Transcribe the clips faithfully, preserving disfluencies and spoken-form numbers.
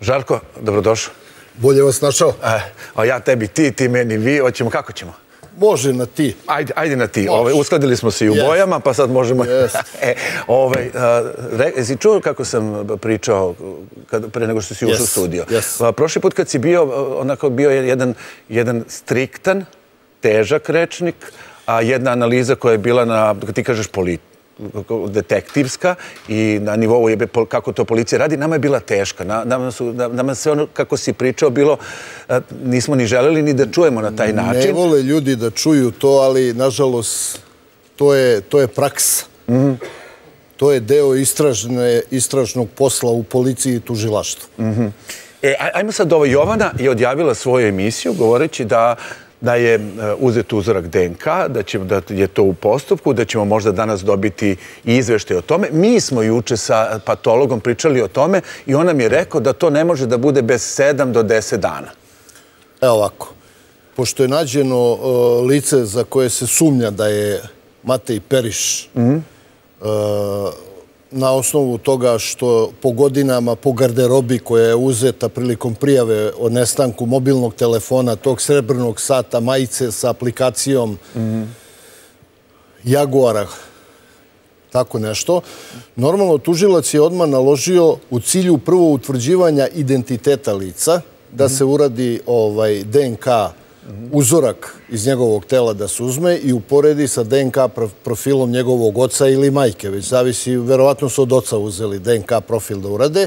Žarko, dobrodošao. Bolje vas našao. A ja tebi ti, ti meni vi. Hoćemo, kako ćemo? Može na ti. Ajde, ajde na ti. Ove, uskladili smo se i u yes. bojama, pa sad možemo... Yes. e, ove, re, jesi čuo kako sam pričao kad, pre nego što si ušao yes. u studio? Yes. Prošli put kad si bio, onako bio jedan, jedan striktan, težak rečnik, a jedna analiza koja je bila na, kad ti kažeš, politička, detektivska i na nivou je kako to policija radi, nama je bila teška. Nama, su, nama sve ono kako si pričao bilo, nismo ni želeli ni da čujemo na taj način. Ne vole ljudi da čuju to, ali nažalost to je, to je praksa. Mm-hmm. To je deo istražne, istražnog posla u policiji i tužilaštvu. Mm-hmm. E, ajmo sad ovo. Jovana je odjavila svoju emisiju govoreći da da je uzet uzorak D N K, da, će, da je to u postupku, da ćemo možda danas dobiti i izveštaj o tome. Mi smo juče sa patologom pričali o tome i on nam je rekao da to ne može da bude bez sedam do deset dana. Evo ovako. Pošto je nađeno uh, lice za koje se sumnja da je Matej Periš, mm-hmm. uh, na osnovu toga što po godinama, po garderobi koja je uzeta prilikom prijave o nestanku mobilnog telefona, tog srebrnog sata, majice sa aplikacijom mm-hmm. Jaguara, tako nešto, normalno tužilac je odmah naložio u cilju prvo utvrđivanja identiteta lica, da mm-hmm. se uradi ovaj, D N K uzorak iz njegovog tela da se uzme i uporedi sa D N K profilom njegovog oca ili majke, već zavisi, verovatno su od oca uzeli D N K profil da urade,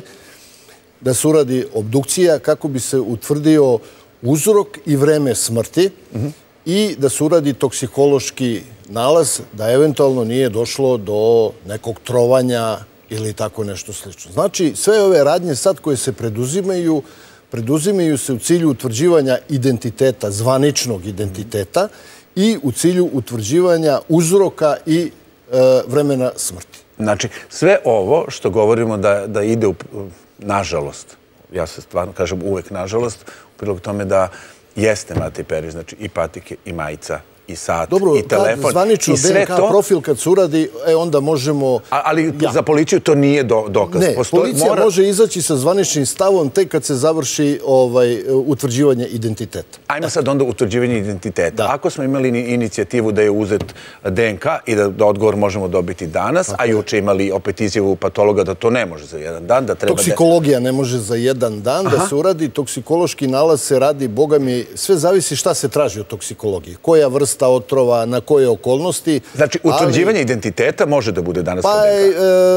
da se uradi obdukcija kako bi se utvrdio uzrok i vreme smrti mm-hmm. i da se uradi toksikološki nalaz da eventualno nije došlo do nekog trovanja ili tako nešto slično. Znači, sve ove radnje sad koje se preduzimaju preduzimaju se u cilju utvrđivanja identiteta, zvaničnog identiteta i u cilju utvrđivanja uzroka i e, vremena smrti. Znači, sve ovo što govorimo da, da ide, u, nažalost, ja se stvarno kažem uvek nažalost, u prilog tome da jeste Matej Periš, znači i patike, i majica, i sat, dobro, i telefon. Dobro, zvanično D N K to... profil kad se uradi, e, onda možemo... A, ali ja. za policiju to nije do, dokaz. Ne, Postoji, policija mora... može izaći sa zvaničnim stavom tek kad se završi ovaj, utvrđivanje identiteta. Ajmo sad onda utvrđivanje identiteta. Da. Ako smo imali inicijativu da je uzet D N K i da, da odgovor možemo dobiti danas, tako a juče imali opet izjavu patologa da to ne može za jedan dan, da treba... Toksikologija da... ne može za jedan dan Aha. da se uradi, toksikološki nalaz se radi, boga mi, sve zavisi šta se traži od toksikologije. Koja vrsta otrova, na koje okolnosti. Znači, utvrđivanje ali, identiteta može da bude danas pa, e,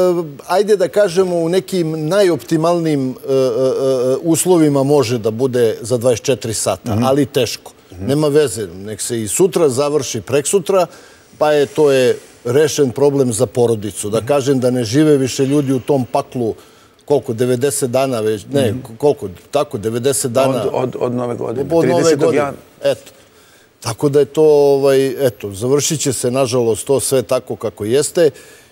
ajde da kažemo, u nekim najoptimalnim e, e, uslovima može da bude za dvadeset četiri sata, mm-hmm. ali teško. Mm-hmm. Nema veze, nek se i sutra završi, preksutra, pa je to je rešen problem za porodicu. Da mm-hmm. kažem da ne žive više ljudi u tom paklu koliko, devedeset dana već, ne, mm-hmm. koliko, tako, devedeset dana. Od, od, od nove godine. Od nove godine, eto. Tako da je to, ovaj, eto, završit će se, nažalost, to sve tako kako jeste.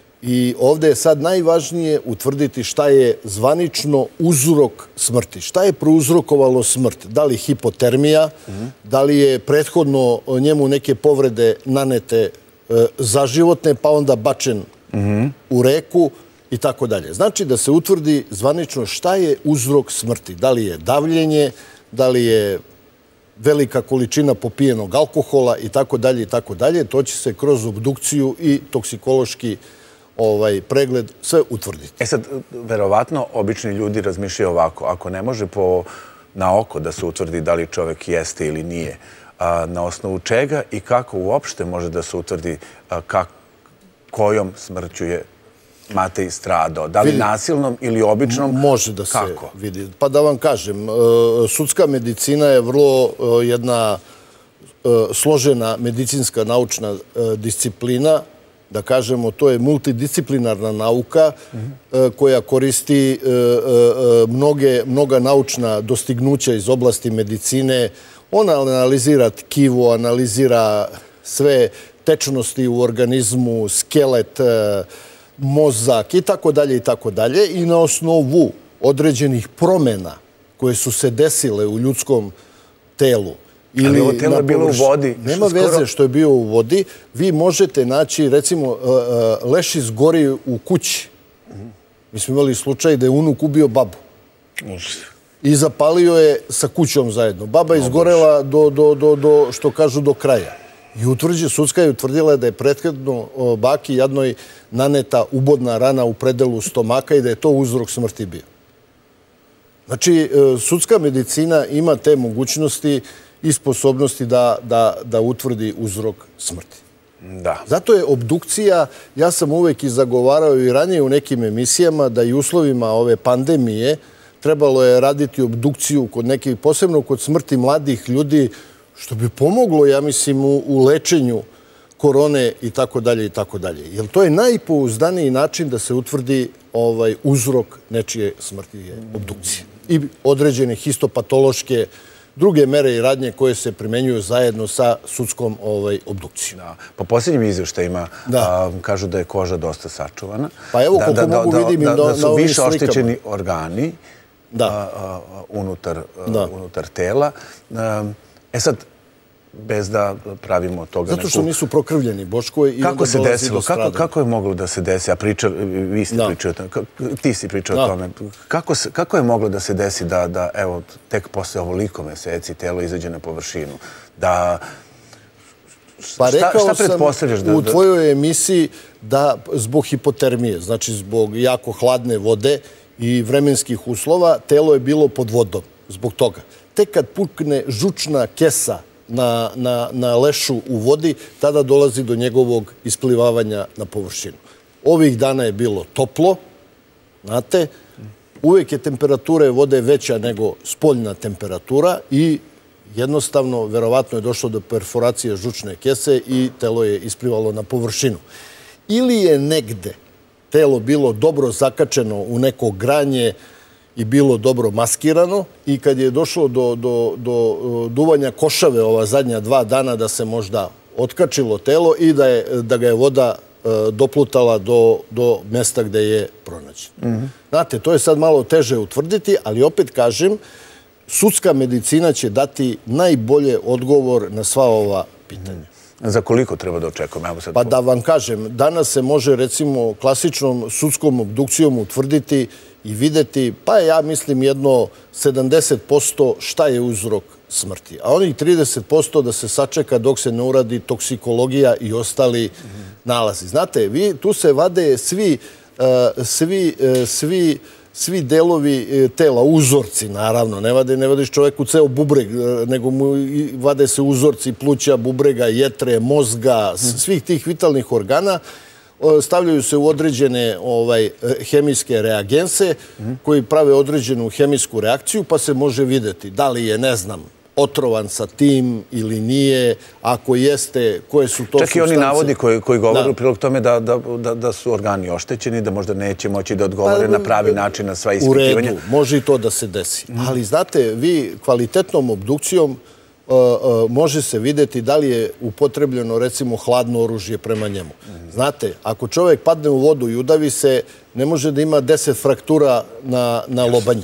I ovdje je sad najvažnije utvrditi šta je zvanično uzrok smrti. Šta je prouzrokovalo smrt? Da li hipotermija, mm-hmm. da li je prethodno njemu neke povrede nanete e, zaživotne, pa onda bačen mm-hmm. u reku i tako dalje. Znači da se utvrdi zvanično šta je uzrok smrti. Da li je davljenje, da li je velika količina popijenog alkohola i tako dalje i tako dalje. To će se kroz obdukciju i toksikološki ovaj, pregled sve utvrditi. E sad, verovatno, obični ljudi razmišljaju ovako. Ako ne može po, na oko da se utvrdi da li čovjek jeste ili nije, a, na osnovu čega i kako uopšte može da se utvrdi a, kak, kojom smrću je Matej stradao? Da li vidi, nasilnom ili običnom? Može da se kako? vidi. Pa da vam kažem, sudska medicina je vrlo jedna složena medicinska naučna disciplina. Da kažemo, to je multidisciplinarna nauka mm-hmm. koja koristi mnoge, mnoga naučna dostignuća iz oblasti medicine. Ona analizira tkivo, analizira sve tečnosti u organizmu, skelet, mozak i tako dalje i tako dalje. I na osnovu određenih promjena koje su se desile u ljudskom telu, ali ovo telo je bilo u vodi. Nema veze što je bio u vodi. Vi možete naći, recimo, leš izgori u kući. Mi smo imali slučaj da je unuk ubio babu. i zapalio je sa kućom zajedno. Baba je izgorela do, do, do, do, što kažu, do kraja. I utvrđe, sudska je utvrdila da je prethodno baki jadnoj naneta ubodna rana u predelu stomaka i da je to uzrok smrti bio. Znači, sudska medicina ima te mogućnosti i sposobnosti da, da, da utvrdi uzrok smrti. Da. Zato je obdukcija, ja sam uvek i zagovarao i ranije u nekim emisijama da i uslovima ove pandemije trebalo je raditi obdukciju kod nekih, posebno kod smrti mladih ljudi, što bi pomoglo, ja mislim, u, u lečenju korone i tako dalje i tako dalje. Jer to je najpouzdaniji način da se utvrdi ovaj uzrok nečije smrti je obdukcija. I određene histopatološke druge mere i radnje koje se primenjuju zajedno sa sudskom ovaj, obdukcijom. Da. Po posljednjim izvještajima a, kažu da je koža dosta sačuvana. Pa evo, koliko da, da, mogu da, vidim da, i na, da su na ovim više slikama. oštećeni organi da. a, a, unutar, da. a, unutar tela. A, e sad, bez da pravimo od toga neku... Zato što nisu prokrvljeni, Boško, i kako se desilo? Kako, kako je moglo da se desi? A priča, vi ste da. pričali o tome, ti si pričao da. o tome. Kako, se, kako je moglo da se desi da, da evo, tek posle ovoliko meseci telo izađe na površinu? Da... Pa rekao šta, šta pretpostavljaš sam da, u tvojoj emisiji da zbog hipotermije, znači zbog jako hladne vode i vremenskih uslova, telo je bilo pod vodom zbog toga. Tek kad pukne žučna kesa Na, na, na lešu u vodi, tada dolazi do njegovog isplivavanja na površinu. Ovih dana je bilo toplo, znate, uvijek je temperatura vode veća nego spoljna temperatura i jednostavno, verovatno je došlo do perforacije žučne kese i telo je isplivalo na površinu. Ili je negde telo bilo dobro zakačeno u neko granje i bilo dobro maskirano i kad je došlo do, do, do duvanja košave ova zadnja dva dana da se možda otkačilo telo i da, je, da ga je voda e, doplutala do, do mesta gde je pronađen. Mm-hmm. Znate, to je sad malo teže utvrditi, ali opet kažem, sudska medicina će dati najbolje odgovor na sva ova pitanja. Mm. Za koliko treba da očekujemo? Evo sad pa da vam kažem, danas se može recimo klasičnom sudskom obdukcijom utvrditi i videti, pa ja mislim jedno sedamdeset posto šta je uzrok smrti. A onih trideset posto da se sačeka dok se ne uradi toksikologija i ostali mm-hmm. nalazi. Znate, vi, tu se vade svi, uh, svi, uh, svi, svi delovi tela, uzorci naravno. Ne vade, ne vadiš čoveku ceo bubreg, nego mu vade se uzorci pluća, bubrega, jetre, mozga, mm-hmm. svih tih vitalnih organa. Stavljaju se u određene ovaj, hemijske reagense koji prave određenu hemijsku reakciju, pa se može videti da li je, ne znam, otrovan sa tim ili nije, ako jeste, koje su to Čak supstance. Čak i oni navodi koji, koji govore u prilog tome da, da, da, da su organi oštećeni, da možda neće moći da odgovore pa, na pravi način na sva ispitivanja. U redu, može i to da se desi. Mm. Ali znate, vi kvalitetnom obdukcijom Uh, uh, može se videti da li je upotrebljeno recimo hladno oružje prema njemu. Mm. Znate, ako čovjek padne u vodu i udavi se, ne može da ima deset fraktura na, na lobanji.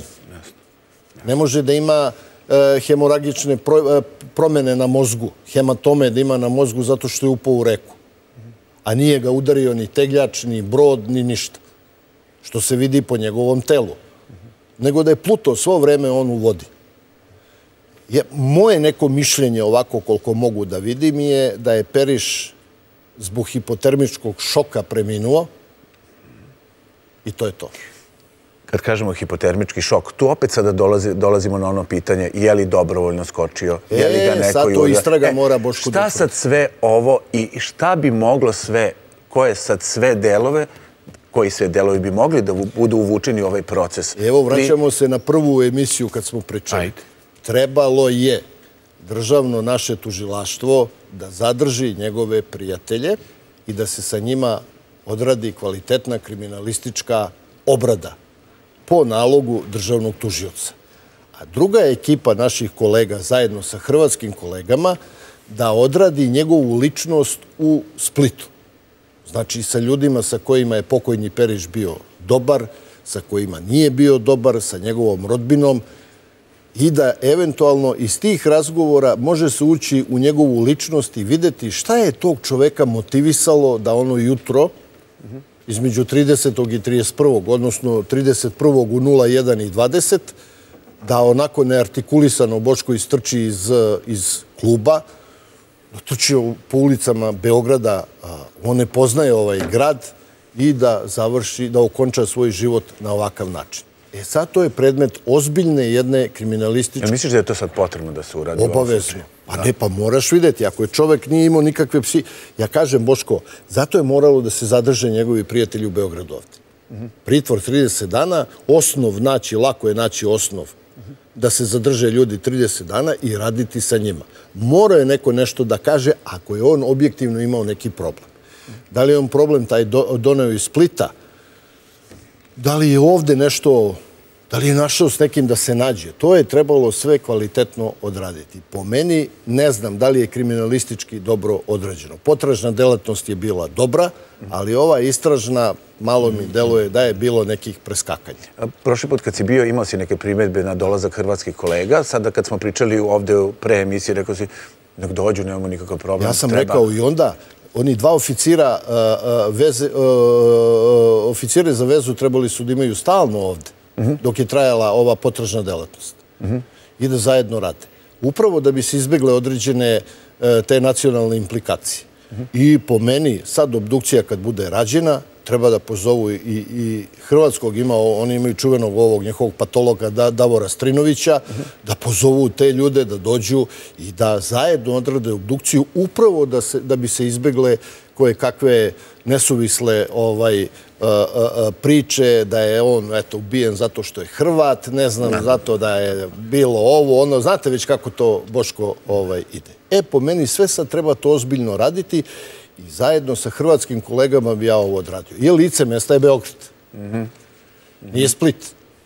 Ne može da ima uh, hemoragične pro, uh, promjene na mozgu, hematome da ima na mozgu zato što je upao u reku. A nije ga udario ni tegljač, ni brod, ni ništa. Što se vidi po njegovom telu. Nego da je plutao svo vreme on u vodi. Je, moje neko mišljenje, ovako koliko mogu da vidim, je da je Periš zbog hipotermičkog šoka preminuo i to je to. Kad kažemo hipotermički šok, tu opet sada dolazi, dolazimo na ono pitanje je li dobrovoljno skočio, e, je li ga neko... sad to istraga e, mora Boško šta sad sve ovo i šta bi moglo sve, koje sad sve delove, koji sve delovi bi mogli da budu uvučeni u ovaj proces? Evo, vraćamo Li... se na prvu emisiju kad smo pričali. Ajde. Trebalo je državno naše tužilaštvo da zadrži njegove prijatelje i da se sa njima odradi kvalitetna kriminalistička obrada po nalogu državnog tužioca. A druga ekipa naših kolega zajedno sa hrvatskim kolegama da odradi njegovu ličnost u Splitu. Znači sa ljudima sa kojima je pokojni Periš bio dobar, sa kojima nije bio dobar, sa njegovom rodbinom, i da eventualno iz tih razgovora može se ući u njegovu ličnost i videti šta je tog čoveka motivisalo da ono jutro između tridesetog i trideset prvog, odnosno trideset prvog u nula jedan i dvadeset, da onako neartikulisano Boško istrči iz, iz kluba, da trči po ulicama Beograda, on ne poznaje ovaj grad i da završi, da okonča svoj život na ovakav način. E sad to je predmet ozbiljne jedne kriminalističke... Ja misliš da je to sad potrebno da se uradi? Obavezno. Pa ne, pa moraš vidjeti. Ako je čovek nije imao nikakve psi... Ja kažem, Boško, zato je moralo da se zadrže njegovi prijatelji u Beogradu ovde. Pritvor trideset dana, osnov naći, lako je naći osnov da se zadrže ljudi trideset dana i raditi sa njima. Mora je neko nešto da kaže ako je on objektivno imao neki problem. Da li je on problem taj doneo iz Splita? Da li je ovde nešto, da li je našao s nekim da se nađe? To je trebalo sve kvalitetno odraditi. Po meni ne znam da li je kriminalistički dobro odrađeno. Potražna delatnost je bila dobra, ali ova istražna malo mi deluje da je bilo nekih preskakanja. Prošli put kad si bio imao si neke primjedbe na dolazak hrvatskih kolega. Sada kad smo pričali ovde pre emisije, rekao si nek dođu, nemamo nikakav problem. Ja sam rekao i onda... Oni dva oficira, oficire za vezu trebali su da imaju stalno ovde, dok je trajala ova potražna delatnost. I da zajedno rade. Upravo da bi se izbegle određene te nacionalne implikacije. I po meni, sad obdukcija kad bude rađena, treba da pozovu i hrvatskog, oni imaju čuvenog ovog njihovog patologa Davora Strinovića, da pozovu te ljude da dođu i da zajedno odrade obdukciju upravo da bi se izbegle koje kakve nesuvisle priče da je on ubijen zato što je Hrvat, ne znam, zato da je bilo ovo, ono, znate već kako to, Boško, ide. E, po meni sve sad treba to ozbiljno raditi i zajedno sa hrvatskim kolegama bi ja ovo odradio. Je lice mesta je Beograd. Nije Split.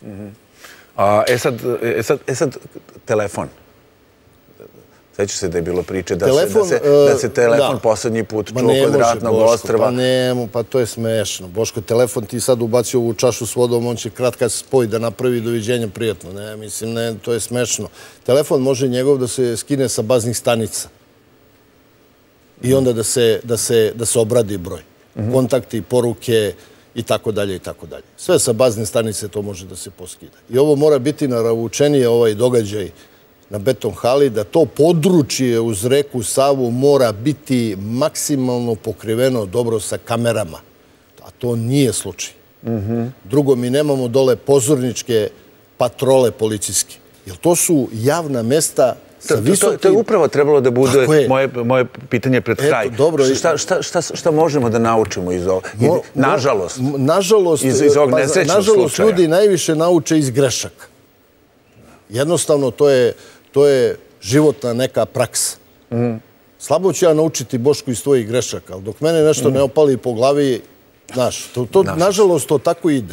E sad, telefon. Svećaš se da je bilo priče da se telefon poslednji put čuo kod Ratnog ostrva. Pa nemo, pa to je smešno. Boško, telefon ti sad ubacio u čašu s vodom, on će kratka spoj da napravi doviđenja prijatno. Ne, mislim, ne, to je smešno. Telefon može njegov da se skine sa baznih stanica. I onda da se obradi broj. Kontakti, poruke i tako dalje i tako dalje. Sve sa bazne stanice to može da se poskida. I ovo mora biti naravoučenije ovaj događaj na Beton hali, da to područje uz reku Savu mora biti maksimalno pokriveno dobro sa kamerama. A to nije slučaj. Drugo, mi nemamo dole pozorničke patrole policijske. Jer to su javna mesta sa visokim... To je upravo trebalo da bude moje pitanje pred kraj. Šta možemo da naučimo iz ovog? Nažalost. Iz ovog nesrećnog slučaja. Nažalost, ljudi najviše nauče iz grešaka. Jednostavno, to je životna neka praksa. Slabo ću ja naučiti, Bošku, iz tvojih grešaka, ali dok mene nešto ne opali po glavi, znaš, nažalost, to tako ide.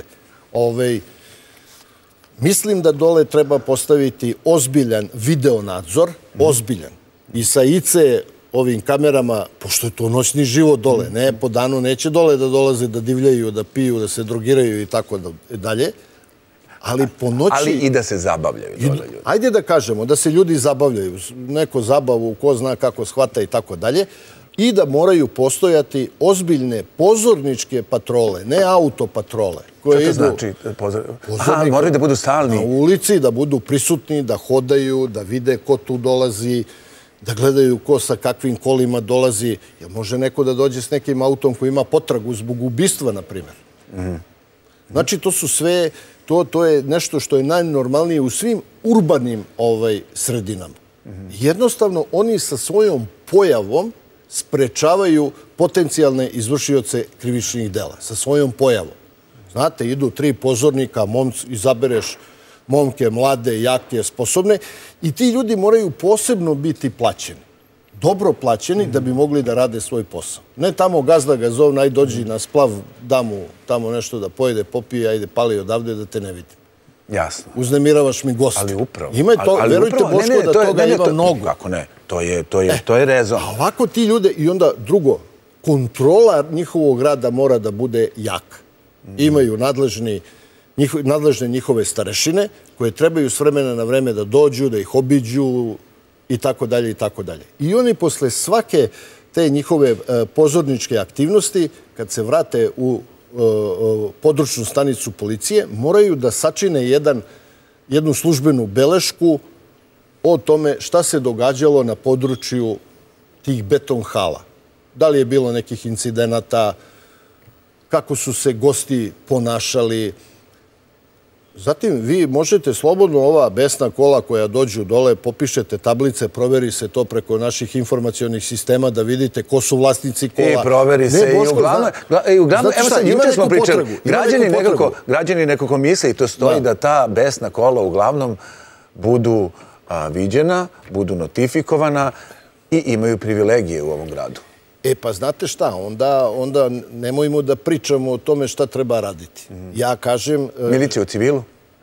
Mislim da dole treba postaviti ozbiljan videonadzor, ozbiljan. I sa I C E ovim kamerama, pošto je to noćni život dole, ne, po danu neće dole da dolaze, da divljaju, da piju, da se drogiraju i tako dalje. Ali po noći... Ali i da se zabavljaju dole ljudi. Ajde da kažemo, da se ljudi zabavljaju, neko zabavu, ko zna kako shvata i tako dalje, i da moraju postojati ozbiljne pozorničke patrole, ne autopatrole. Što to znači? Aha, moraju da budu stalni. Na ulici, da budu prisutni, da hodaju, da vide ko tu dolazi, da gledaju ko sa kakvim kolima dolazi. Jer može neko da dođe s nekim autom koji ima potragu zbog ubistva, na primjer. Znači, to su sve... To je nešto što je najnormalnije u svim urbanim sredinama. Jednostavno, oni sa svojom pojavom sprečavaju potencijalne izvršioce krivičnih dela. Sa svojom pojavom. Znate, idu tri pozornika, izabereš momke, mlade, jake, sposobne i ti ljudi moraju posebno biti plaćeni. Dobro plaćeni da bi mogli da rade svoj posao. Ne tamo gazda ga zove, aj dođi na splav, da mu tamo nešto da pojede, popije, ajde pali odavde da te ne vidim. Jasno. Uznemiravaš mi goste. Ali upravo. Verujte, Boško, da toga ima mnogo. Kako ne? To je rezon. A ovako ti ljude, i onda drugo, kontrola njihovog rada mora da bude jaka. Imaju nadležne njihove starešine koje trebaju s vremena na vreme da dođu, da ih obiđu, i tako dalje, i tako dalje. I oni posle svake te njihove pozorničke aktivnosti, kad se vrate u područnu stanicu policije, moraju da sačine jedan jednu službenu belešku o tome šta se događalo na području tih beton hala. Da li je bilo nekih incidenata, kako su se gosti ponašali. Zatim vi možete slobodno ova besna kola koja dođu dole, popišete tablice, proveri se to preko naših informacionih sistema da vidite ko su vlasnici kola. I proveri se i uglavnom, evo sad, juče smo pričali, građani nekako misle i to stoji da ta besna kola uglavnom budu viđena, budu notifikovana i imaju privilegije u ovom gradu. E pa znate šta, onda nemojmo da pričamo o tome šta treba raditi. Ja kažem... Milicija u civilu?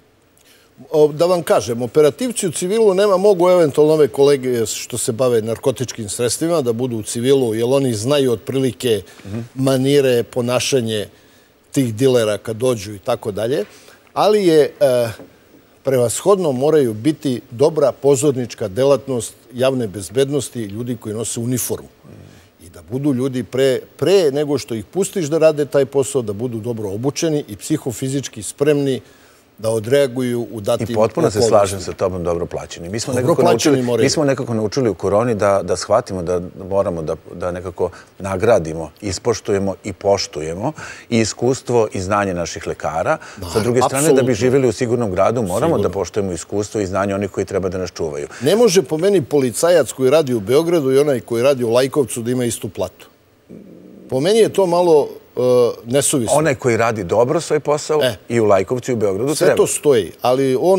Da vam kažem, operativci u civilu nema, mogu eventualno ove kolege što se bave narkotičkim sredstvima da budu u civilu, jer oni znaju otprilike manire, ponašanje tih dilera kad dođu i tako dalje, ali je prevashodno moraju biti dobra pozornička delatnost javne bezbednosti ljudi koji nose uniformu. Da budu ljudi pre nego što ih pustiš da rade taj posao, da budu dobro obučeni i psihofizički spremni da odreaguju u datim okolnostima. I potpuno se slažem sa tobom dobro plaćeni. Mi smo nekako naučili u koroni da shvatimo da moramo da nekako nagradimo, ispoštujemo i poštujemo i iskustvo i znanje naših lekara. Sa druge strane, da bi živjeli u sigurnom gradu, moramo da poštujemo iskustvo i znanje onih koji treba da nas čuvaju. Ne može po meni policajac koji radi u Beogradu i onaj koji radi u Lajkovcu da ima istu platu. Po meni je to malo nesuvisno. Onaj koji radi dobro svoj posao i u Lajkovcu i u Beogradu treba. Sve to stoji, ali on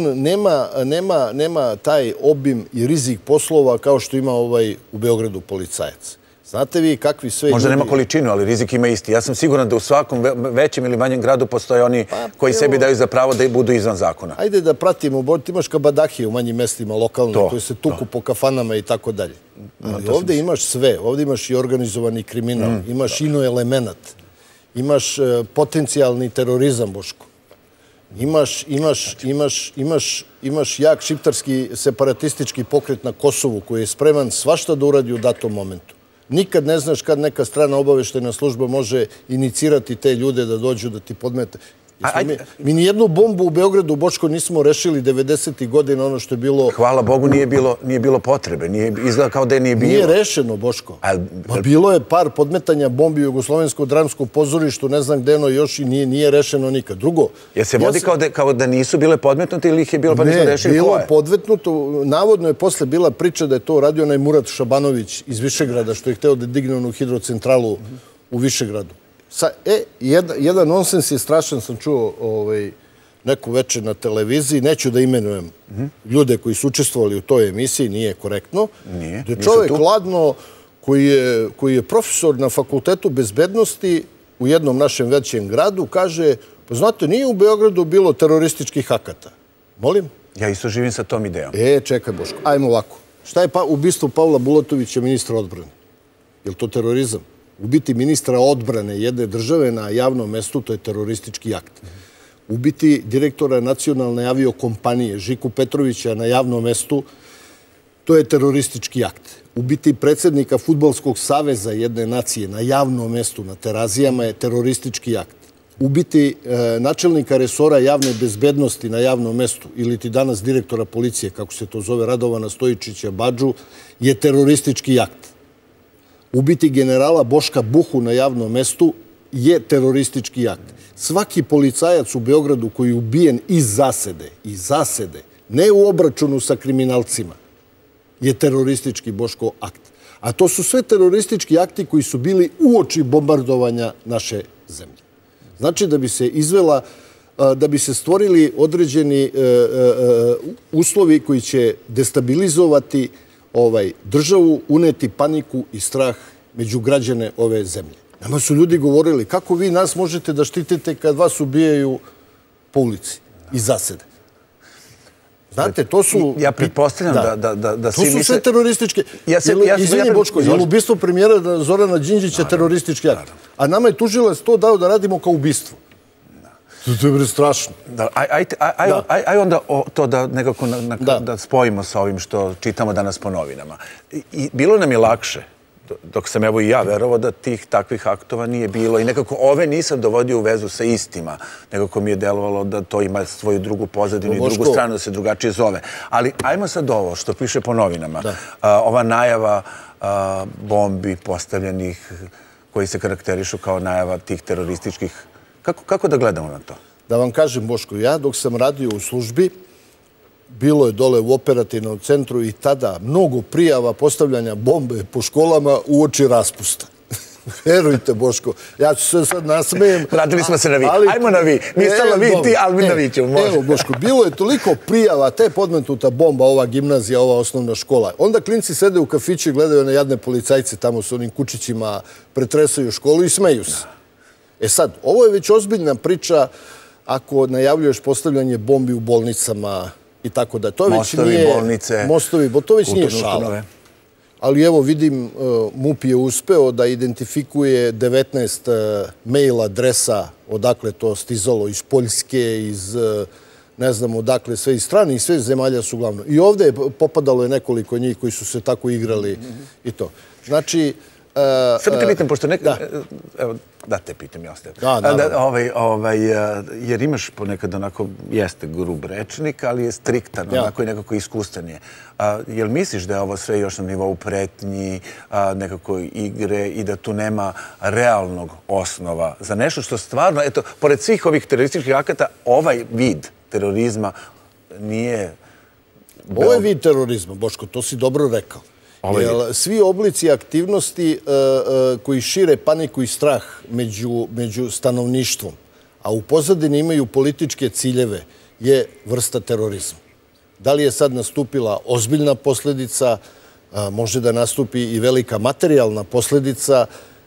nema taj obim i rizik poslova kao što ima ovaj u Beogradu policajac. Znate vi kakvi sve ljudi... Možda nema količinu, ali rizik ima isti. Ja sam siguran da u svakom većem ili manjem gradu postoje oni koji sebi daju za pravo da budu izvan zakona. Ajde da pratimo, ti imaš kabadahije u manjim mestima lokalno, koji se tuku po kafanama i tako dalje. Ali ovdje imaš sve, ovdje imaš i organizovani kriminal, imaš ino elemenat, imaš potencijalni terorizam, Boško. Imaš, imaš, imaš, imaš, imaš jak šiptarski separatistički pokret na Kosovu koji je spreman svašta da uradi u datom momentu. Nikad ne znaš kad neka strana obaveštajna služba može inicirati te ljude da dođu da ti podmete. Mi nijednu bombu u Beogradu, Boško, nismo rešili devedesetih godina, ono što je bilo... Hvala Bogu, nije bilo potrebe. Izgleda kao da je nije bilo. Nije rešeno, Boško. Bilo je par podmetanja bombi u Jugoslovenskom dramskom pozorištu, ne znam gde, no još i nije rešeno nikad. Drugo... Je se vodi kao da nisu bile podmetnute ili ih je bilo pa nismo rešili ko je? Ne, bilo podmetnuto. Navodno je posle bila priča da je to radio onaj Murat Šabanović iz Višegrada, što je hteo da digne onu hidrocentralu u Višegradu. E, jedan nonsens je strašan, sam čuo neku večer na televiziji, neću da imenujem ljude koji su učestvovali u toj emisiji, nije korektno, da je čovjek ladno koji je profesor na Fakultetu bezbednosti u jednom našem većem gradu, kaže, pa znate, nije u Beogradu bilo terorističkih akata. Molim? Ja isto živim sa tom idejom. E, čekaj, Boško, ajmo ovako. Šta je ubistvo Pavla Bulatovića, ministra odbrane? Je li to terorizam? Ubiti ministra odbrane jedne države na javnom mestu, to je teroristički akt. Ubiti direktora nacionalne aviokompanije Žiku Petrovića na javnom mestu, to je teroristički akt. Ubiti predsjednika Fudbalskog saveza jedne nacije na javnom mestu, na Terazijama, je teroristički akt. Ubiti načelnika resora javne bezbednosti na javnom mestu ili ti danas direktora policije, kako se to zove, Radovana Stojičića Badžu, je teroristički akt. Ubiti generala Boška Buhu na javnom mestu je teroristički akt. Svaki policajac u Beogradu koji je ubijen iz zasede, iz zasede, ne u obračunu sa kriminalcima, je teroristički, Boško, akt. A to su sve teroristički akti koji su bili uoči bombardovanja naše zemlje. Znači da bi se izvela, da bi se stvorili određeni uslovi koji će destabilizovati državu, uneti paniku i strah među građane ove zemlje. Nama su ljudi govorili, kako vi nas možete da štitite kad vas ubijaju po ulici i zasede. Znate, to su... Ja pretpostavljam da svi misle... To su sve terorističke... Izvini, Boško, je li ubistvo premijera Zorana Đinđića teroristički akt? A nama je tužilac to dao da radimo kao ubistvo. To je strašno. Aj onda to da nekako da spojimo sa ovim što čitamo danas po novinama. Bilo nam je lakše dok sam evo i ja verovao da tih takvih aktova nije bilo i nekako ove nisam dovodio u vezu sa istima. Nekako mi je delovalo da to ima svoju drugu pozadinu i drugu stranu, da se drugačije zove. Ali ajmo sad ovo što piše po novinama. Ova najava bombi postavljenih koji se karakterišu kao najava tih terorističkih. Kako da gledamo na to? Da vam kažem, Boško, ja dok sam radio u službi, bilo je dole u operativnom centru i tada mnogo prijava postavljanja bombe po školama uoči raspusta. Verujte, Boško, ja ću se sad nasmejem. Vratili smo se na vi. Ajmo na vi. Mi stalo vi ti, ali mi na vi ćemo. Evo, Boško, bilo je toliko prijava, te podmetnuta bomba, ova gimnazija, ova osnovna škola. Onda klinci sede u kafiću i gledaju na jadne policajce tamo s onim kučićima, pretresaju školu i smeju se. E sad, ovo je već ozbiljna priča ako najavljuješ postavljanje bombi u bolnicama i tako da. Mostovi, bolnice, mostovi, to već nije šala. Ali evo vidim, M U P je uspeo da identifikuje devetnaest mail adresa odakle to stizalo iz Poljske, iz ne znam odakle, sve iz strane i sve zemalja su uglavnom. I ovdje je popadalo je nekoliko njih koji su se tako igrali i to. Znači... Sada te pitam, pošto neka... Evo, da te pitam, ja ostajem. Jer imaš ponekad onako, jeste grub rečnik, ali je striktan, onako i nekako iskustven je. Jel misliš da je ovo sve još na nivou pretnji, nekako igre i da tu nema realnog osnova za nešto što stvarno, eto, pored svih ovih terorističkih akata, ovaj vid terorizma nije... Ovo je vid terorizma, Boško, to si dobro rekao. Svi oblici aktivnosti koji šire paniku i strah među stanovništvom, a u pozadini imaju političke ciljeve, je vrsta terorizma. Da li je sad nastupila ozbiljna posljedica, može da nastupi i velika materijalna posljedica,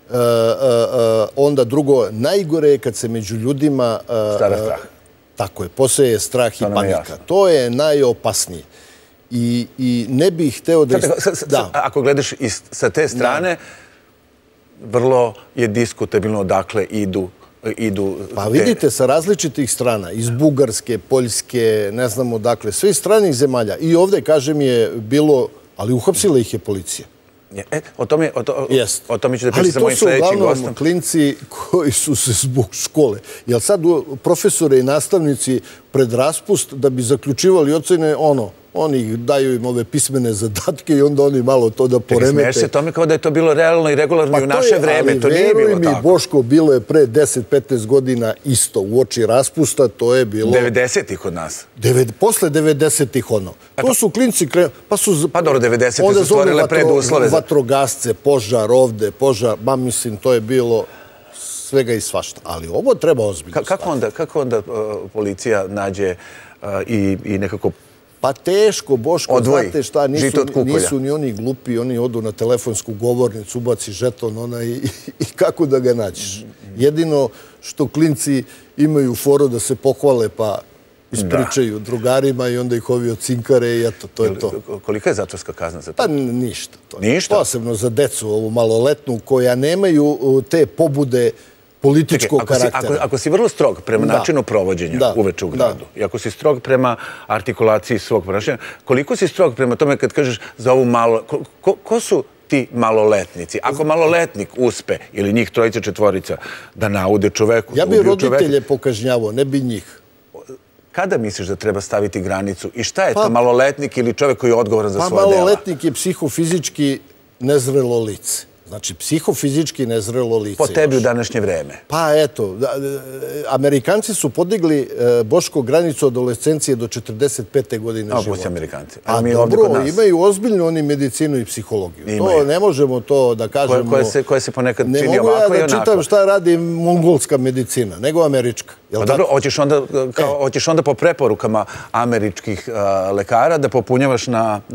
onda drugo, najgore je kad se među ljudima... Stvara strah. Tako je, poseje strah i panika. To je najopasnije. I ne bih hteo da... Ako gledaš sa te strane, vrlo je diskutabilno odakle idu... Pa vidite, sa različitih strana, iz Bugarske, Poljske, ne znam odakle, sve iz stranih zemalja. I ovdje, kažem, je bilo, ali uhapsila ih je policija. O tome ću da pričam sa mojim sljedećim gostom. Ali to su uglavnom klinci koji su se zbog škole. Jer sad profesore i nastavnici pred raspust da bi zaključivali ocene ono, oni daju im ove pismene zadatke i onda oni malo to da poremete. Smiješ se tome kao da je to bilo realno i regularno i u naše vreme. To nije bilo tako. Veruj mi, Boško, bilo je pre deset petnaest godina isto. U oči raspusta to je bilo... devedesetih kod nas. Posle devedesetih ono. To su klinci... Pa dobro, devedesete su stvorile preduslove. Vatrogasce, požar ovde, požar... Ma mislim, to je bilo svega i svašta. Ali ovo treba ozbiljno staviti. Kako onda policija nađe i nekako... Pa teško, Boško, znate šta, nisu ni oni glupi, oni odu na telefonsku govornicu, ubaci žeton onaj i kako da ga nađeš. Jedino što klinci imaju foru da se pohvale pa ispričaju drugarima i onda ih ovi ocinkare i eto, to je to. Kolika je zatvorska kazna za to? Pa ništa. Ništa? Posebno za decu, ovu maloletnu, koja nemaju te pobude političkog karaktera. Ako si vrlo strog prema načinu provođenja uveče u gradu i ako si strog prema artikulaciji svog ponašanja, koliko si strog prema tome kad kažeš za ovu malo... Ko su ti maloletnici? Ako maloletnik uspe, ili njih trojica, četvorica, da naude čoveku... Ja bi roditelje pokažnjavao, ne bi njih. Kada misliš da treba staviti granicu? I šta je to maloletnik ili čovek koji je odgovoran za svoje dela? Pa maloletnik je psihofizički nezrelo lice. Znači, psihofizički nezrelo lice. Po tebi u današnje vreme. Pa eto, Amerikanci su podigli, Boško, granicu adolescencije do četrdeset pete godine života. Ovo pusti Amerikanci. A dobro, imaju ozbiljno oni medicinu i psihologiju. To ne možemo to da kažemo... Koje se ponekad čini ovako i onako. Ne mogu ja da čitam šta radi mongolska medicina, nego američka. Pa dobro, hoćeš onda po preporukama američkih lekara da popunjavaš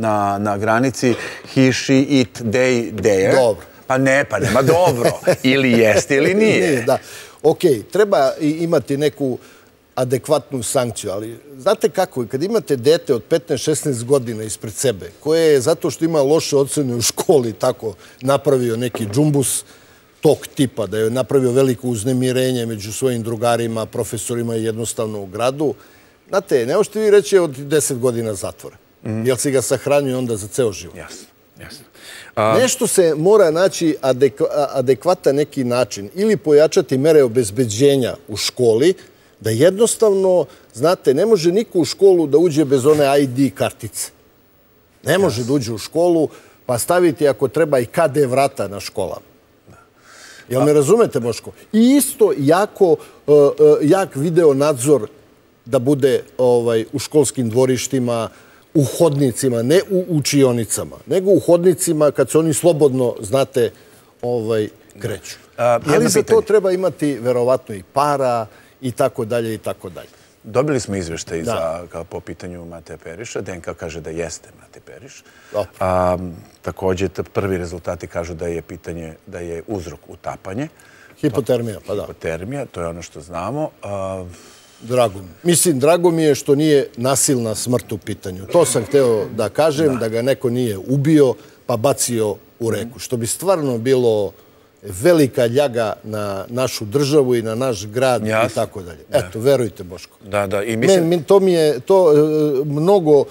na granici he, she, it, they, there. Dobro. Pa ne, pa nema dobro. Ili jeste ili nije. Da. Ok, treba imati neku adekvatnu sankciju, ali znate kako, kad imate dete od petnaest šesnaest godina ispred sebe, koje je zato što ima loše ocene u školi tako napravio neki džumbus tog tipa, da je napravio veliko uznemirenje među svojim drugarima, profesorima i jednostavno u gradu, znate, ne možete vi reći od deset godina zatvora, jer si ga sahranio onda za ceo život. Jasno. Nešto se mora naći adekvatan neki način ili pojačati mere obezbeđenja u školi, da jednostavno, znate, ne može niko u školu da uđe bez one I D kartice. Ne može da uđe u školu, pa staviti ako treba i K D vrata na školama. Jel me razumete, Boško? I isto jako jak video nadzor da bude u školskim dvorištima, u hodnicima, ne u učionicama, nego u hodnicima kad se oni slobodno, znate, kreću. Ali za to treba imati verovatno i para i tako dalje i tako dalje. Dobili smo izveštaj po pitanju Mateja Periša. D N K kaže da jeste Matej Periš. Također, prvi rezultati kažu da je pitanje, da je uzrok utapanje. Hipotermija, pa da. Hipotermija, to je ono što znamo. Drago mi. Mislim, drago mi je što nije nasilna smrt u pitanju. To sam hteo da kažem, da ga neko nije ubio pa bacio u reku. Što bi stvarno bilo velika ljaga na našu državu i na naš grad i tako dalje. Eto, verujte, Boško. Da, da. To mi je to mnogo,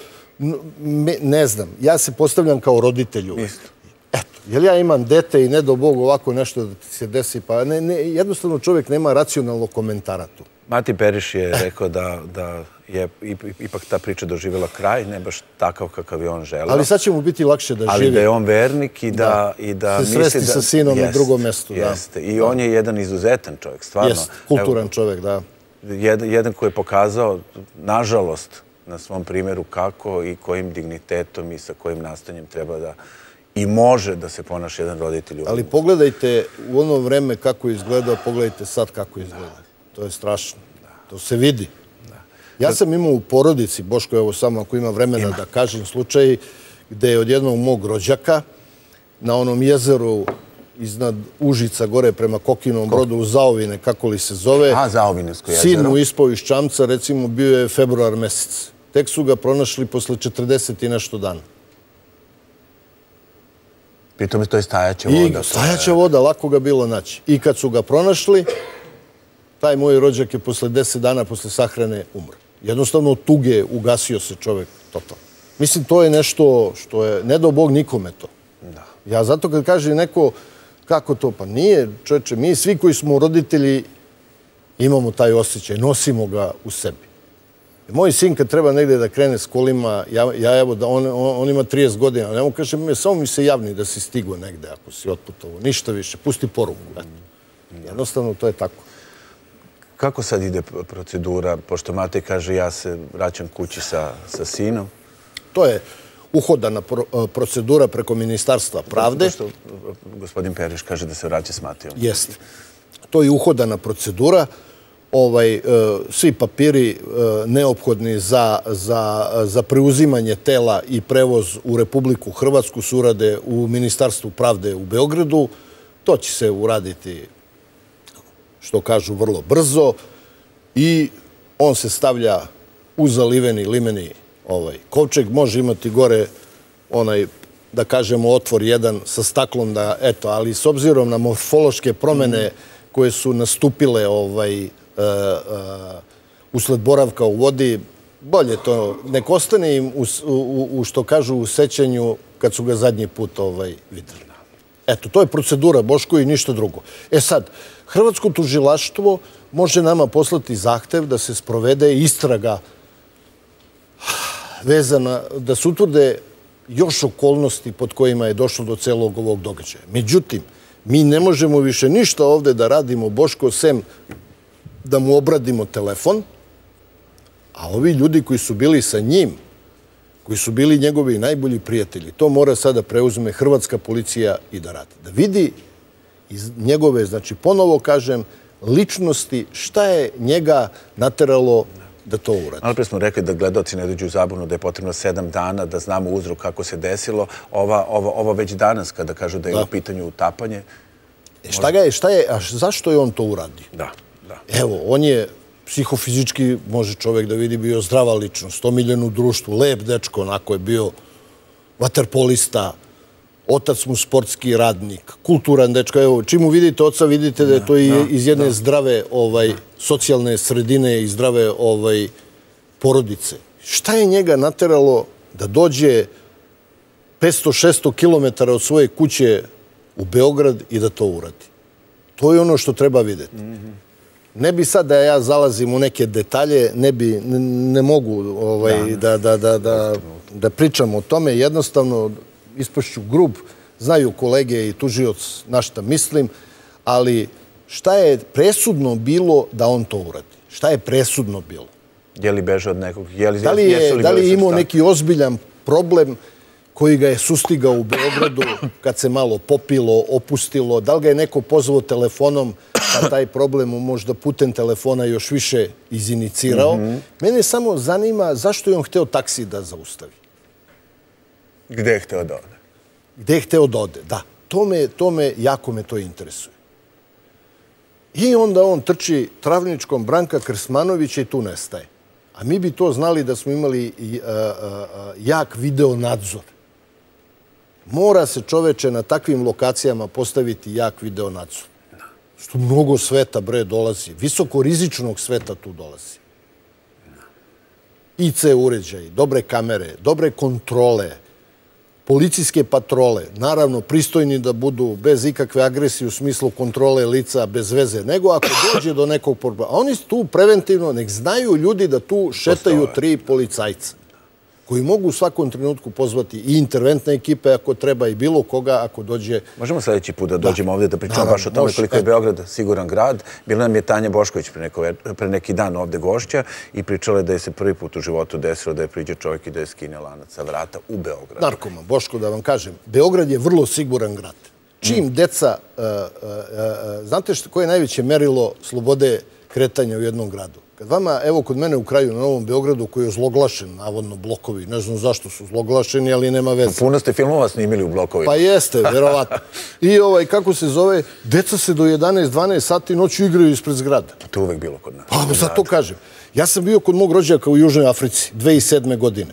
ne znam, ja se postavljam kao roditelju. Eto, jer ja imam dete i ne do Bog ovako nešto da ti se desi, pa jednostavno čovjek nema racionalnog komentara tu. Matej Periš je rekao da je ipak ta priča doživjela kraj, ne baš takav kakav je on želeo. Ali sad će mu biti lakše da živi. Ali da je on vernik i da se sresti sa sinom na drugom mestu. Jeste. I on je jedan izuzetan čovjek, stvarno. Jeste, kulturan čovjek, da. Jedan koji je pokazao, nažalost, na svom primjeru kako i kojim dignitetom i sa kojim nastanjem treba da i može da se ponaša jedan roditelj. Ali pogledajte u ono vreme kako je izgledao, pogledajte sad kako izgleda. To je strašno. To se vidi. Ja sam imao u porodici, Boško, evo samo ako ima vremena da kažem slučaj, gde je od jednog mog rođaka na onom jezeru iznad Užica, gore prema Kokinom Brodu, u Zaovine, kako li se zove, sin mu ispao iz čamca, recimo, bio je februar mesec. Tek su ga pronašli posle četrdeset i nešto dana. Pritom to je stajaća voda. Stajaća voda, lako ga bilo naći. I kad su ga pronašli, taj moj rođak je posle deset dana posle sahrane umro. Jednostavno od tuge ugasio se čovek totalno. Mislim, to je nešto što je, ne dao Bog nikome to. Ja zato kad kaže neko kako to, pa nije, čoveče, mi svi koji smo roditelji imamo taj osjećaj, nosimo ga u sebi. Moj sin kad treba negde da krene s kolima, ja evo da on ima trideset godina, nemo kažem, samo mi se javni da si stigo negde ako si otputovo, ništa više, pusti poruku. Jednostavno to je tako. Kako sad ide procedura? Pošto Matej kaže ja se vraćam kući sa sinom. To je uhodana procedura preko Ministarstva pravde. Pošto gospodin Periš kaže da se vraća s Matejom. Jeste. To je uhodana procedura. Svi papiri neophodni za preuzimanje tela i prevoz u Republiku Hrvatsku su urade u Ministarstvu pravde u Beogradu. To će se uraditi, što kažu, vrlo brzo i on se stavlja u zaliveni limeni kovčeg. Može imati gore onaj, da kažemo, otvor jedan sa staklom, da, eto, ali s obzirom na morfološke promene koje su nastupile usled boravka u vodi, bolje to, nek ostane im u, što kažu, u sećanju kad su ga zadnji put videli. Eto, to je procedura, Boško, i ništa drugo. E sad, Hrvatsko tužilaštvo može nama poslati zahtev da se sprovede istraga vezana, da se utvrde još okolnosti pod kojima je došlo do celog ovog događaja. Međutim, mi ne možemo više ništa ovde da radimo, Boško, sem da mu obradimo telefon, a ovi ljudi koji su bili sa njim, koji su bili njegovi najbolji prijatelji, to mora sada preuzme hrvatska policija i da radi. Da vidi iz njegove, znači ponovo kažem, ličnosti, šta je njega nateralo da to uradi. Malo pre smo rekli da gledaoci ne dođu u zabunu, da je potrebno sedam dana da znamo uzrok kako se desilo. Ovo već danas, kada kažu da je u pitanju utapanje. Šta ga je, šta je, a zašto je on to uradio? Da, da. Evo, on je psihofizički, može čovjek da vidi, bio zdrava ličnost, omiljen u društvu, lep dečko, onako je bio vaterpolista, otac mu sportski radnik, kulturan dečko. Evo, čim mu vidite oca, vidite da je to iz jedne zdrave socijalne sredine i zdrave porodice. Šta je njega nateralo da dođe petsto šesto kilometara od svoje kuće u Beograd i da to uradi. To je ono što treba vidjeti. Ne bi sad da ja zalazim u neke detalje, ne bi, ne mogu da pričam o tome. Jednostavno, ispašću grub, znaju kolege i tužioc na šta mislim, ali šta je presudno bilo da on to uradi? Šta je presudno bilo? Je li beže od nekog? Da li je imao neki ozbiljan problem koji ga je sustigao u Beogradu kad se malo popilo, opustilo? Da li ga je neko pozvao telefonom pa taj problem možda putem telefona još više izinicirao? Mene samo zanima zašto je on hteo taksi da zaustavi. Gde je hteo da ode? Gde je hteo da ode, da. To me, jako me to interesuje. I onda on trči travničkom Branka Krsmanovića i tu nestaje. A mi bi to znali da smo imali jak video nadzor. Mora se, čoveče, na takvim lokacijama postaviti jak video nadzor. Što mnogo sveta, bre, dolazi. Visokorizičnog sveta tu dolazi. I ce uređaji, dobre kamere, dobre kontrole, policijske patrole, naravno pristojni da budu bez ikakve agresije u smislu kontrole lica, bez veze, nego ako dođe do nekog problema. A oni tu preventivno, nek znaju ljudi da tu šetaju tri policajca, koji mogu u svakom trenutku pozvati i interventne ekipe ako treba i bilo koga ako dođe... Možemo sljedeći put da dođemo ovdje da pričamo baš o tome koliko je Beograd siguran grad. Bila nam je Tanja Bošković pre neki dan ovdje gošća i pričala je da je se prvi put u životu desilo da je priđe čovjek i da je skine lanac sa vrata u Beogradu. Narkoman, Boško, da vam kažem, Beograd je vrlo siguran grad. Čim deca... Znate koje je najveće merilo slobode kretanja u jednom gradu? Kad vama, evo kod mene u kraju na Novom Beogradu, koji je zloglašen, navodno blokovi, ne znam zašto su zloglašeni, ali nema veze. Puno ste filmova snimili u blokovima. Pa jeste, verovatno. I ovaj, kako se zove, deca se do jedanaest dvanaest sati noću igraju ispred zgrada. To je uvek bilo kod nas. Pa, sad to kažem. Ja sam bio kod mog rođaka u Južnoj Africi, dve hiljade sedme godine.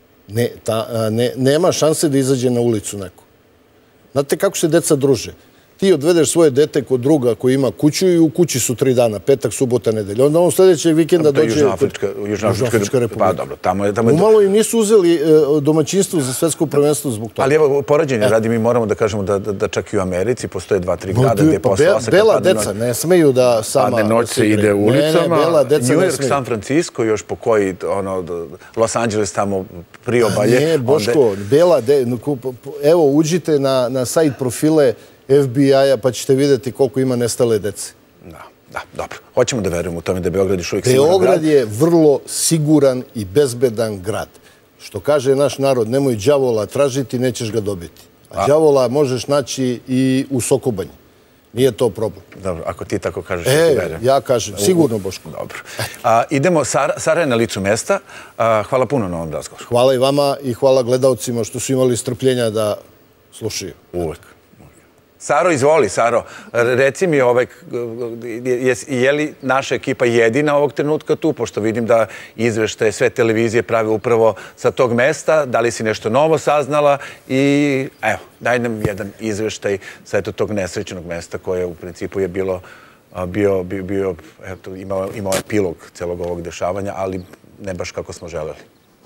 Nema šanse da izađe na ulicu neko. Znate kako se deca druže? Ti odvedeš svoje dete kod druga koji ima kuću i u kući su tri dana, petak, subota, nedelja. Onda on sljedećeg vikenda dođe... To je Južnoafrička republika. Pa dobro, tamo je... Umalo im nisu uzeli domaćinstvo za svetsko prvenstvo zbog toga. Ali evo, poređenje radi, mi moramo da kažemo da čak i u Americi postoje dva, tri grada gdje posle osaka... Bela deca, ne smeju da sama... Padne noć se ide ulicama. New York, San Francisco, još po koji, Los Angeles tamo priobalje. Ne, Boško, bela... Evo, uđite na sajt profile F B I-a pa ćete vidjeti koliko ima nestale dece. Da, da, dobro. Hoćemo da verujemo u tome da je Beograd još uvijek siguran grad. Beograd je vrlo siguran i bezbedan grad. Što kaže naš narod, nemoj đavola tražiti, nećeš ga dobiti. A đavola možeš naći i u Sokobanji. Nije to problem. Dobro, ako ti tako kažeš, ja ti verujem. Ja kažem, sigurno, Boško. Dobro. Idemo, Sara je na licu mesta. Hvala puno na ovom razgovoru. Hvala i vama i hvala gledalcima što su imali strpljenja da slušaju. Uvek. Saro, izvoli, Saro, reci mi, je li naša ekipa jedina ovog trenutka tu, pošto vidim da izveštaje sve televizije prave upravo sa tog mesta, da li si nešto novo saznala i evo, daj nam jedan izveštaj sa tog nesrećenog mesta koje u principu je bilo, bio, bio, eto, imao epilog celog ovog dešavanja, ali ne baš kako smo želeli.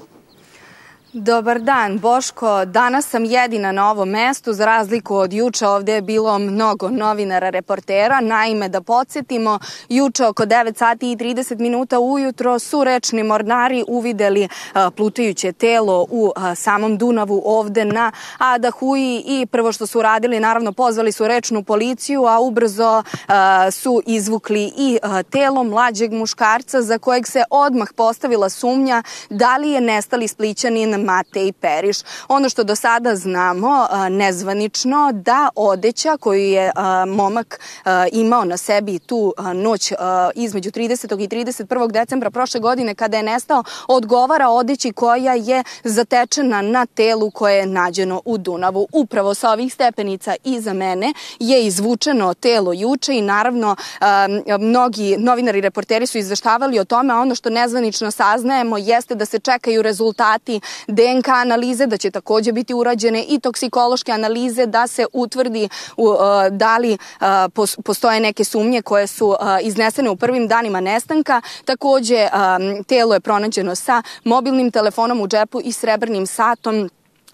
Dobar dan, Boško. Danas sam jedina na ovom mestu, za razliku od juče. Ovdje je bilo mnogo novinara, reportera. Naime, da podsjetimo, juče oko devet sati i trideset minuta ujutro su rečni mornari uvideli plutajuće telo u samom Dunavu ovdje na Adahuji i prvo što su radili, naravno, pozvali su rečnu policiju, a ubrzo su izvukli i telo mlađeg muškarca za kojeg se odmah postavila sumnja da li je nestali Splićanin Matej Periš. Ono što do sada znamo nezvanično, da odeća koju je momak imao na sebi tu noć između tridesetog i trideset prvog decembra prošle godine kada je nestao, odgovara odeći koja je zatečena na telu koje je nađeno u Dunavu. Upravo sa ovih stepenica iza mene je izvučeno telo juče i naravno mnogi novinari i reporteri su izveštavali o tome, a ono što nezvanično saznajemo jeste da se čekaju rezultati D N K analize, da će također biti urađene i toksikološke analize da se utvrdi da li postoje neke sumnje koje su iznesene u prvim danima nestanka. Također telo je pronađeno sa mobilnim telefonom u džepu i srebrnim satom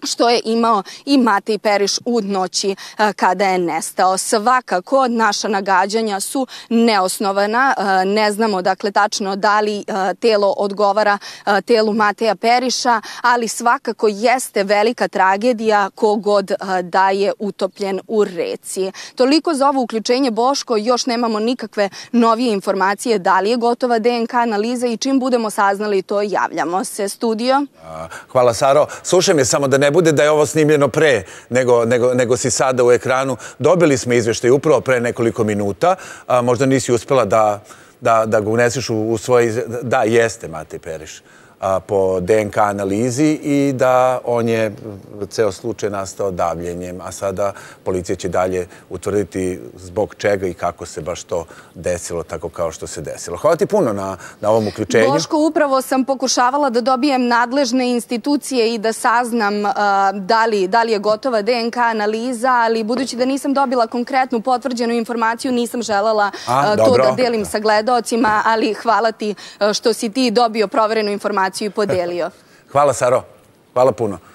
što je imao i Matej Periš u noći kada je nestao. Svakako, naša nagađanja su neosnovana. Ne znamo, dakle, tačno da li telo odgovara telu Mateja Periša, ali svakako jeste velika tragedija kogod da je utopljen u reci. Toliko za ovo uključenje, Boško. Još nemamo nikakve novije informacije da li je gotova D N K analiza i čim budemo saznali to javljamo se. Studio. Hvala, Saro. Slušaj me, samo da ne bude da je ovo snimljeno pre nego, nego, nego si sada u ekranu. Dobili smo izveštaj upravo pre nekoliko minuta. A, možda nisi uspela da, da, da ga uneseš u, u svoj... Da, jeste Matej Periš a, po D N K analizi i da on je ceo slučaj nastao davljenjem, a sada policija će dalje utvrditi zbog čega i kako se baš to desilo tako kao što se desilo. Hvala ti puno na, na ovom uključenju. Boško, upravo sam pokušavala da dobijem nadležne institucije i da saznam uh, da, li, da li je gotova D N K analiza, ali budući da nisam dobila konkretnu potvrđenu informaciju, nisam želela uh, a, to dobro. da delim sa gledaocima, ali hvala ti uh, što si ti dobio proverenu informaciju i podelio. Hvala, Saro. Hvala puno.